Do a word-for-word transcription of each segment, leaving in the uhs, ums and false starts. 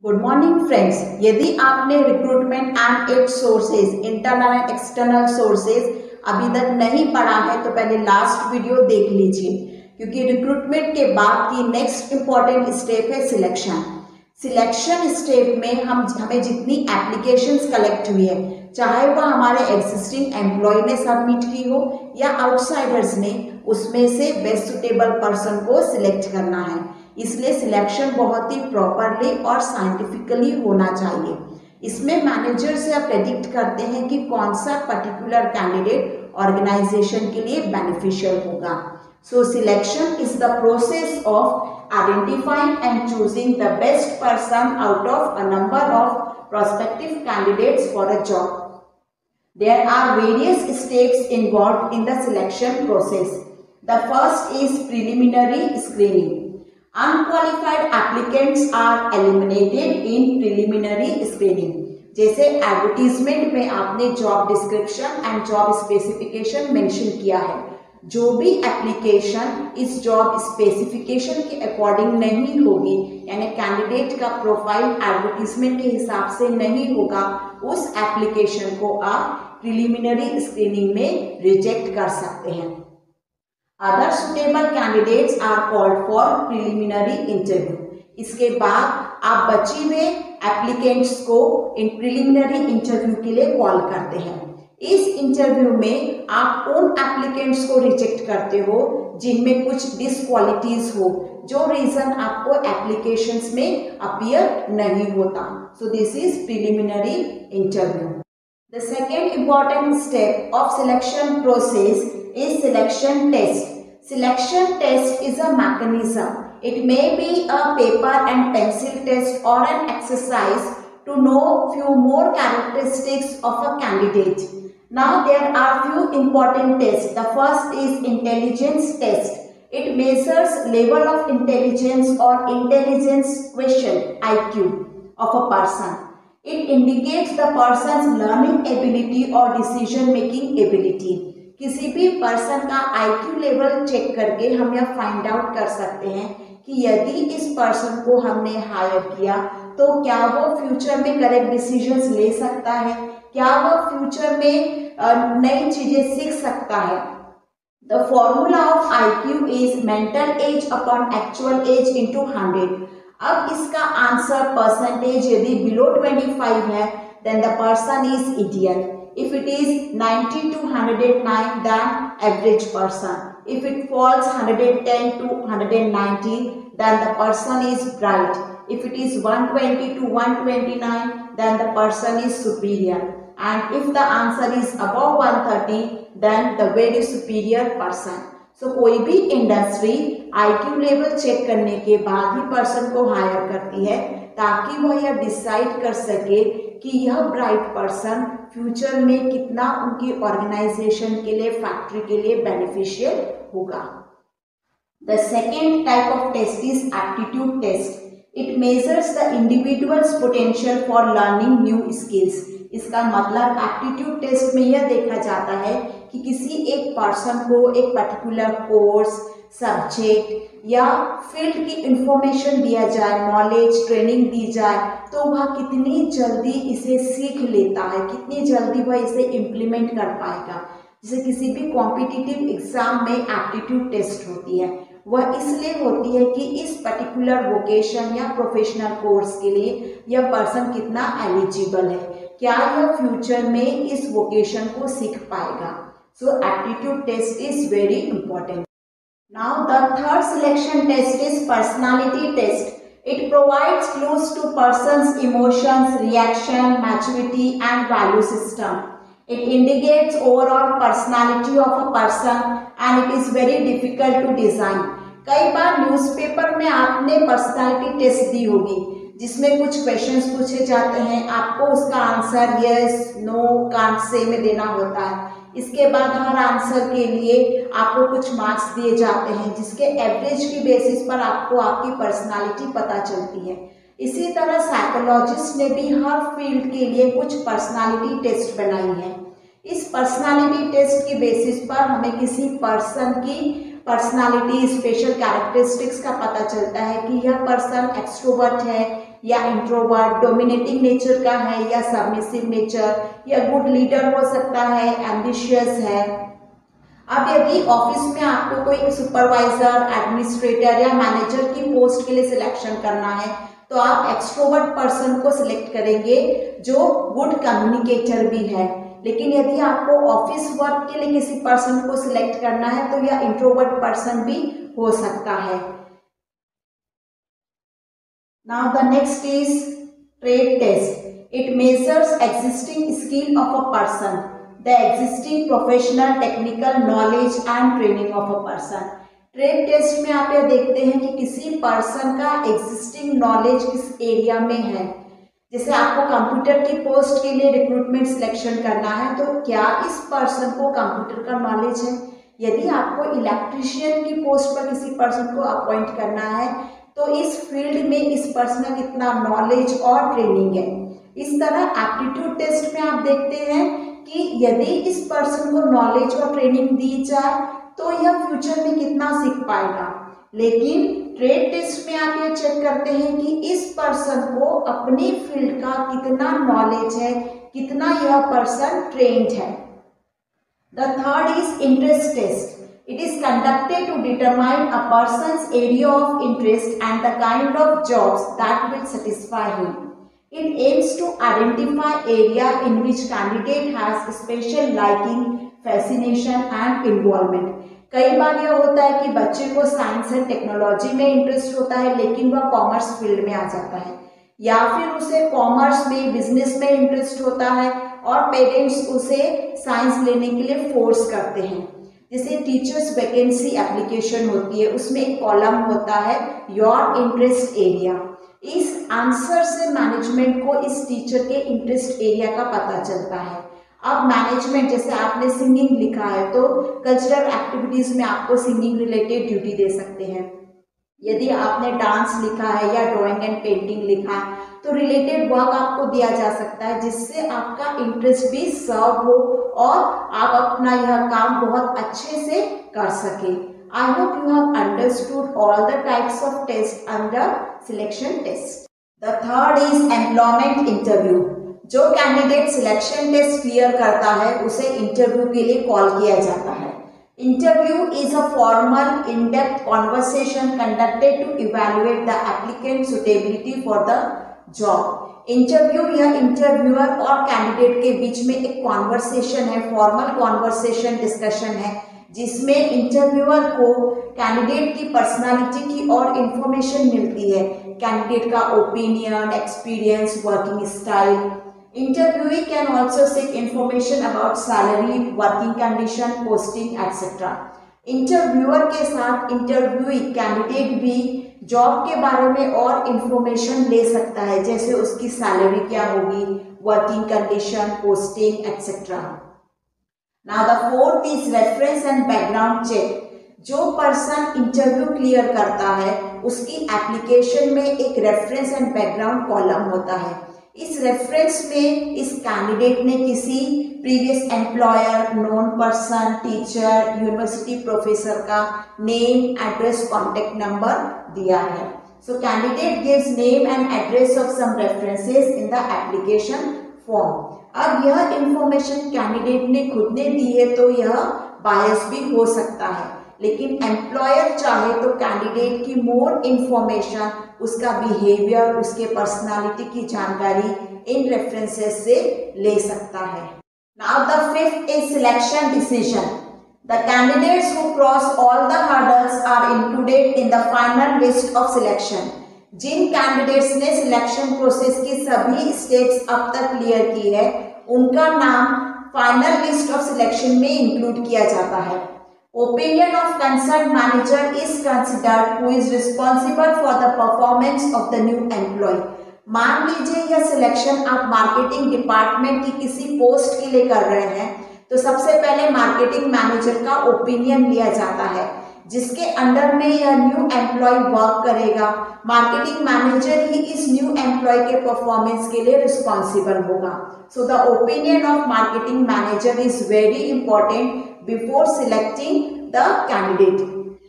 Good morning friends. यदि आपने recruitment and its sources, internal and external sources अभी तक नहीं पढ़ा है तो पहले लास्ट वीडियो देख लीजिए, क्योंकि रिक्रूटमेंट के बाद की नेक्स्ट इंपॉर्टेंट स्टेप है सिलेक्शन। सिलेक्शन स्टेप में हम हमें जितनी एप्लीकेशंस कलेक्ट हुई है, चाहे वह हमारे एग्जिस्टिंग एम्प्लॉय ने सबमिट की हो या आउटसाइडर्स ने, उसमें से बेस्ट सुटेबल पर्सन को सिलेक्ट करना है। इसलिए सिलेक्शन बहुत ही प्रॉपरली और साइंटिफिकली होना चाहिए। इसमें मैनेजर से आप प्रेडिक्ट करते हैं कि कौन सा पर्टिकुलर कैंडिडेट ऑर्गेनाइजेशन के लिए बेनिफिशियल होगा। So selection is the process of identifying and choosing the best person out of a number of prospective candidates for a job. There are various steps involved in the selection process. The first is preliminary screening. Unqualified applicants are eliminated in preliminary screening. जैसे advertisement में आपने job description and job specification mention किया है, जो भी application इस job specification के according नहीं होगी, यानी कैंडिडेट का प्रोफाइल एडवर्टीजमेंट के हिसाब से नहीं होगा, उस एप्लीकेशन को आप प्रिलिमिनरी स्क्रीनिंग में रिजेक्ट कर सकते हैं। Other suitable candidates are called for preliminary interview. इसके बाद आप बचे हुए एप्लीकेंट्स को इन प्रिलिमिनरी इंटरव्यू के लिए कॉल करते हैं। इस इंटरव्यू में आप उन एप्लीकेंट्स को रिजेक्ट करते हो जिनमें कुछ डिसक्वालिटीज हो, जो रीजन आपको एप्लीकेशंस में अपीयर नहीं होता। So this is preliminary interview. The second important step of selection process is selection test. Selection test is a mechanism. It may be a paper and pencil test or an exercise to know few more characteristics of a candidate. Now there are few important tests. The first is intelligence test. It measures level of intelligence or intelligence quotient I Q of a person. It indicates the person's learning ability or decision making ability. किसी भी person का IQ level check करके हम यह find out कर सकते हैं कि यदि इस पर्सन को हमने हायर किया तो क्या वो फ्यूचर में करेक्ट डिसीजंस ले सकता है, क्या वो फ्यूचर में नई चीजें सीख सकता है। The formula of IQ is mental age upon actual age into hundred. अब इसका आंसर परसेंटेज यदि बिलो ट्वेंटी फाइव है, then the person is idiot. If it is ninety to one hundred nine, then average person. If it falls one hundred ten to one hundred ninety, then the person is bright. If it is one twenty to one twenty-nine, then the person is superior. And if the answer is above one thirty, then the very superior person. So कोई भी industry IQ level check करने के बाद ही person को higher करती है, ताकि वह यह डिसाइड कर सके कि यह ब्राइट पर्सन फ्यूचर में कितना उनकी ऑर्गेनाइजेशन के लिए, फैक्ट्री के लिए बेनिफिशियल होगा। The second type of test is aptitude test. It measures the individual's potential for learning new skills. इसका मतलब एप्टीट्यूड टेस्ट में यह देखा जाता है कि किसी एक पर्सन को एक पर्टिकुलर कोर्स, सब्जेक्ट या फील्ड की इंफॉर्मेशन दिया जाए, नॉलेज ट्रेनिंग दी जाए, तो वह कितनी जल्दी इसे सीख लेता है, कितनी जल्दी वह इसे इम्प्लीमेंट कर पाएगा। जैसे किसी भी कॉम्पिटिटिव एग्जाम में एप्टीट्यूड टेस्ट होती है, वह इसलिए होती है कि इस पर्टिकुलर वोकेशन या प्रोफेशनल कोर्स के लिए यह पर्सन कितना एलिजिबल है, क्या यह फ्यूचर में इस वोकेशन को सीख पाएगा। So aptitude test is very important. Now the third selection test is personality test. It provides clues to person's emotions, reaction, maturity and value system. It indicates overall personality of a person and it is very difficult to design. कई बार newspaper में आपने personality test दी होगी, जिसमें कुछ questions पूछे जाते हैं, आपको उसका answer yes, no, can't say में देना होता है। इसके बाद हर आंसर के लिए आपको कुछ मार्क्स दिए जाते हैं, जिसके एवरेज की बेसिस पर आपको आपकी पर्सनालिटी पता चलती है। इसी तरह साइकोलॉजिस्ट ने भी हर फील्ड के लिए कुछ पर्सनालिटी टेस्ट बनाई है। इस पर्सनालिटी टेस्ट की बेसिस पर हमें किसी पर्सन की पर्सनालिटी, स्पेशल कैरेक्टरिस्टिक्स का पता चलता है कि यह पर्सन एक्सट्रोवर्ट है या इंट्रोवर्ट, डोमिनेटिंग नेचर का है या सबमिसिव नेचर, या गुड लीडर हो सकता है, एम्बिशियस है। अब यदि ऑफिस में आपको कोई सुपरवाइजर, एडमिनिस्ट्रेटर या मैनेजर की पोस्ट के लिए सिलेक्शन करना है तो आप एक्सट्रोवर्ट पर्सन को सिलेक्ट करेंगे जो गुड कम्युनिकेटर भी है। लेकिन यदि आपको ऑफिस वर्क के लिए किसी पर्सन को सिलेक्ट करना है तो यह इंट्रोवर्ट पर्सन भी हो सकता है। Now the next is trait test. It measures existing skill of a person, the existing professional, technical knowledge and training of a person. Trait test में आप यह देखते हैं कि किसी पर्सन का एग्जिस्टिंग नॉलेज किस एरिया में है। जैसे आपको कंप्यूटर की पोस्ट के लिए रिक्रूटमेंट सिलेक्शन करना है तो क्या इस पर्सन को कंप्यूटर का नॉलेज है। यदि आपको इलेक्ट्रीशियन की पोस्ट पर किसी पर्सन को अपॉइंट करना है तो इस फील्ड में इस पर्सन का कितना नॉलेज और ट्रेनिंग है। इस तरह एप्टीट्यूड टेस्ट में आप देखते हैं कि यदि इस पर्सन को नॉलेज और ट्रेनिंग दी जाए तो यह फ्यूचर में कितना सीख पाएगा। लेकिन ट्रेट टेस्ट में आप ये चेक करते हैं कि इस पर्सन को अपनी फील्ड का कितना नॉलेज है, कितना यह पर्सन ट्रेन्ड है। The third is interest test. It is conducted to determine a person's area of interest and the kind of jobs that will satisfy him. It aims to identify area in which candidate has special liking, fascination and involvement. कई बार यह होता है कि बच्चे को science and technology में interest होता है लेकिन वह कॉमर्स फील्ड में आ जाता है, या फिर उसे कॉमर्स में, बिजनेस में इंटरेस्ट होता है और पेरेंट्स उसे साइंस लेने के लिए फोर्स करते हैं। जैसे टीचर्स वैकेंसी एप्लीकेशन होती है, उसमें एक कॉलम होता है योर इंटरेस्ट एरिया। इस आंसर से मैनेजमेंट को इस टीचर के इंटरेस्ट एरिया का पता चलता है। अब मैनेजमेंट, जैसे आपने सिंगिंग लिखा है तो कल्चरल एक्टिविटीज में आपको सिंगिंग रिलेटेड ड्यूटी दे सकते हैं। यदि आपने डांस लिखा है या ड्राइंग एंड पेंटिंग लिखा है तो रिलेटेड वर्क आपको दिया जा सकता है जिससे आपका इंटरेस्ट भी सर्व हो और आप अपना यह काम बहुत अच्छे से कर सके। I hope you have understood all the types of test under selection test. The third is employment interview. जो कैंडिडेट सिलेक्शन टेस्ट क्लियर करता है उसे इंटरव्यू के लिए कॉल किया जाता है। Interview is a formal, in-depth conversation conducted to evaluate the applicant's suitability for the job. Interview यह इंटरव्यूअर और कैंडिडेट के बीच में एक कॉन्वर्सेशन है, फॉर्मल कॉन्वर्सेशन डिस्कशन है, जिसमें इंटरव्यूअर को कैंडिडेट की पर्सनालिटी की और इंफॉर्मेशन मिलती है, कैंडिडेट का opinion, experience, working style. Interviewee can also seek information about salary, working condition, posting, et cetera. Interviewer के साथ इंटरव्यूई कैंडिडेट भी जॉब के बारे में और इंफॉर्मेशन ले सकता है, जैसे उसकी सैलरी क्या होगी, working condition, posting, et cetera. Now the fourth is reference and background check. जो पर्सन इंटरव्यू क्लियर करता है उसकी एप्लीकेशन में एक रेफरेंस एंड बैकग्राउंड कॉलम होता है। इस रेफरेंस में इस कैंडिडेट ने किसी previous employer, known person, teacher, university professor का नेम, एड्रेस, कॉन्टेक्ट नंबर दिया है। So candidate gives name and address of some references in the application form. अब यह इंफॉर्मेशन कैंडिडेट ने खुद ने दी है तो यह बायस भी हो सकता है, लेकिन एम्प्लॉयर चाहे तो कैंडिडेट की मोर इंफॉर्मेशन, उसका बिहेवियर, उसके पर्सनालिटी की जानकारी इन रेफरेंसेस से ले सकता है। Now the fifth is selection decision. The candidates who cross all the hurdles are included in the final list of selection. जिन कैंडिडेट्स ने सिलेक्शन प्रोसेस की सभी स्टेप्स अब तक क्लियर की है उनका नाम फाइनल लिस्ट ऑफ सिलेक्शन में इंक्लूड किया जाता है। Opinion of concerned manager is considered who is responsible for the performance of the new employee. मान लीजिए यह सिलेक्शन आप मार्केटिंग डिपार्टमेंट की किसी पोस्ट के लिए कर रहे हैं तो सबसे पहले मार्केटिंग मैनेजर का ओपिनियन लिया जाता है जिसके अंडर में यह न्यू एम्प्लॉय वर्क करेगा। मार्केटिंग मैनेजर ही इस न्यू एम्प्लॉय के परफॉर्मेंस के लिए रिस्पॉन्सिबल होगा। So the opinion of marketing manager is very important before selecting the candidate.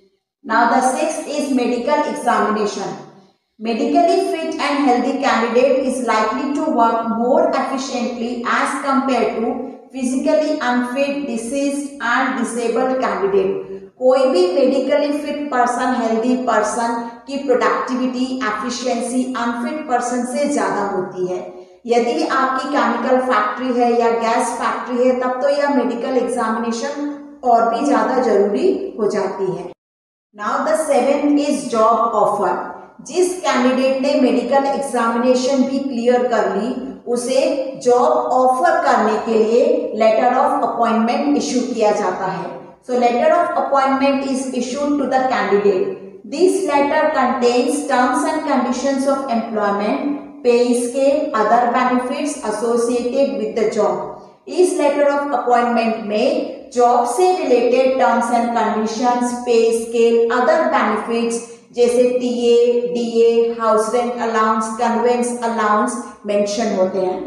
Now the sixth is medical examination. Medically fit and healthy candidate is likely to work more efficiently as compared to physically unfit, diseased and disabled candidate. कोई भी medically fit person, healthy person की productivity, efficiency unfit person से ज़्यादा होती है। यदि आपकी chemical factory है या गैस फैक्ट्री है तब तो यह मेडिकल एग्जामिनेशन और भी ज़्यादा जरूरी हो जाती है। Now the seventh is job offer. जिस कैंडिडेट ने मेडिकल एग्जामिनेशन भी क्लियर कर ली उसे जॉब ऑफर करने के लिए लेटर ऑफ अपॉइंटमेंट इशू किया जाता है। So letter of appointment is issued to the candidate. This letter contains terms and conditions of employment, pay scale, other benefits associated with the job. इस letter of appointment में job से related terms and conditions, pay scale, other benefits जैसे T A, D A, house rent allowance, conveyance allowance mention होते हैं।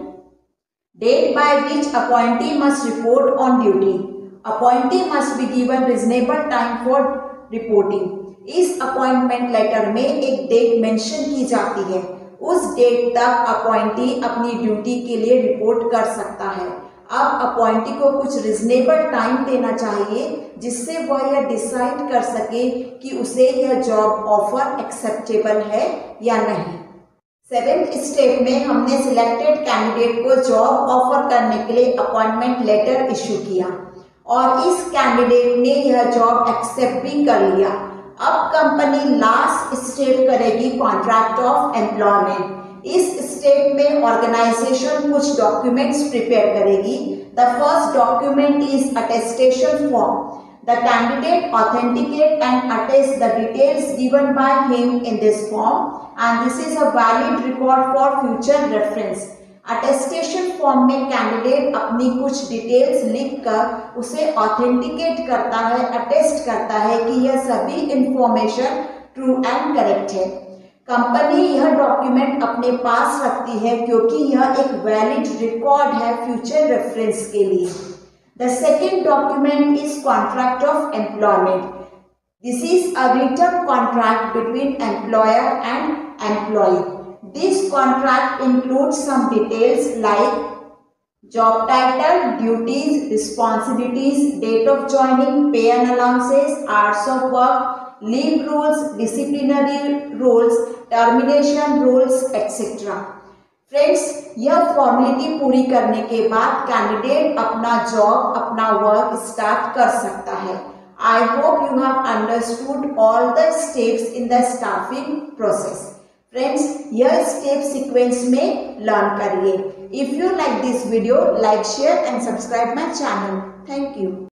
Date by which appointee must report on duty. Appointee must be given reasonable time for reporting. इस appointment letter में एक date mention की जाती है, उस डेट तक अपॉइंटी अपनी ड्यूटी के लिए रिपोर्ट कर सकता है। अब अपॉइंटी को कुछ रिजनेबल टाइम देना चाहिए जिससे वह यह डिसाइड कर सके कि उसे यह जॉब ऑफर एक्सेप्टेबल है या नहीं। सेवेंथ स्टेप में हमने सिलेक्टेड कैंडिडेट को जॉब ऑफर करने के लिए अपॉइंटमेंट लेटर इशू किया और इस कैंडिडेट ने यह जॉब एक्सेप्ट भी कर लिया। अब कंपनी लास्ट स्टेप करेगी कॉन्ट्रैक्ट ऑफ एम्प्लॉयमेंट। इस स्टेप में ऑर्गेनाइजेशन कुछ डॉक्यूमेंट्स प्रिपेयर करेगी। The first document is attestation form. The candidate authenticate and attest the details given by him in this form and this is a valid record for future reference. Attestation form में candidate अपनी कुछ details लिखकर उसे authenticate करता है, attest करता है कि यह सभी इंफॉर्मेशन ट्रू एंड करेक्ट है। कंपनी यह डॉक्यूमेंट अपने पास रखती है क्योंकि यह एक वैलिड रिकॉर्ड है फ्यूचर रेफरेंस के लिए। The second document is contract of employment. This is a written contract between employer and employee. This contract includes some details like job title, duties, responsibilities, date of joining, pay and allowances, hours of work, leave rules, disciplinary rules, termination rules, et cetera. Friends, यह formality पूरी करने के बाद candidate अपना job, अपना work start कर सकता है। I hope you have understood all the steps in the staffing process. Friends, यह स्टेप सीक्वेंस में लर्न करिए। If you like this video, like, share and subscribe my channel. Thank you.